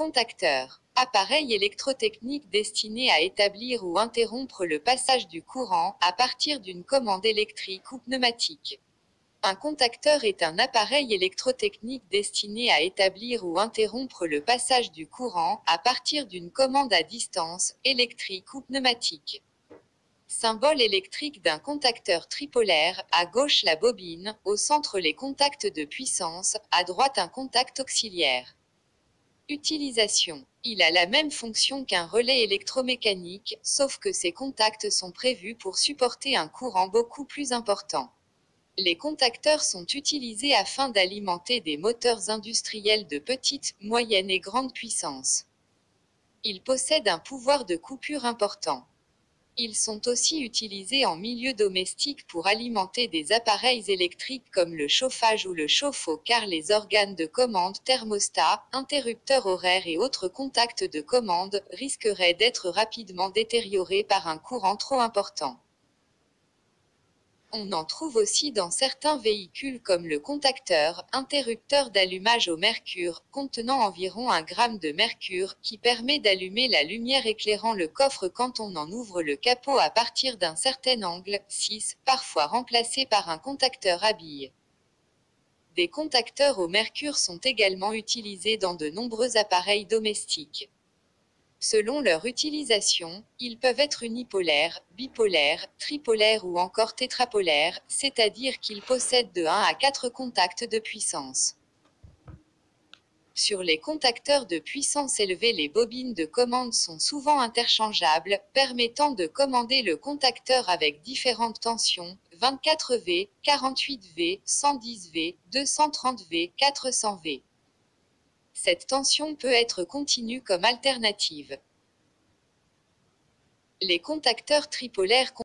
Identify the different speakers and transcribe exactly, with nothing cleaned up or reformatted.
Speaker 1: Contacteur. Appareil électrotechnique destiné à établir ou interrompre le passage du courant à partir d'une commande électrique ou pneumatique. Un contacteur est un appareil électrotechnique destiné à établir ou interrompre le passage du courant à partir d'une commande à distance, électrique ou pneumatique. Symbole électrique d'un contacteur tripolaire, à gauche la bobine, au centre les contacts de puissance, à droite un contact auxiliaire. Utilisation. Il a la même fonction qu'un relais électromécanique, sauf que ces contacts sont prévus pour supporter un courant beaucoup plus important. Les contacteurs sont utilisés afin d'alimenter des moteurs industriels de petite, moyenne et grande puissance. Ils possèdent un pouvoir de coupure important. Ils sont aussi utilisés en milieu domestique pour alimenter des appareils électriques comme le chauffage ou le chauffe-eau car les organes de commande thermostat, interrupteurs horaires et autres contacts de commande risqueraient d'être rapidement détériorés par un courant trop important. On en trouve aussi dans certains véhicules comme le contacteur, interrupteur d'allumage au mercure, contenant environ un gramme de mercure, qui permet d'allumer la lumière éclairant le coffre quand on en ouvre le capot à partir d'un certain angle, six, parfois remplacé par un contacteur à billes. Des contacteurs au mercure sont également utilisés dans de nombreux appareils domestiques. Selon leur utilisation, ils peuvent être unipolaires, bipolaires, tripolaires ou encore tétrapolaires, c'est-à-dire qu'ils possèdent de un à quatre contacts de puissance. Sur les contacteurs de puissance élevée, les bobines de commande sont souvent interchangeables, permettant de commander le contacteur avec différentes tensions, vingt-quatre volts, quarante-huit volts, cent dix volts, deux cent trente volts, quatre cents volts. Cette tension peut être continue comme alternative. Les contacteurs tripolaires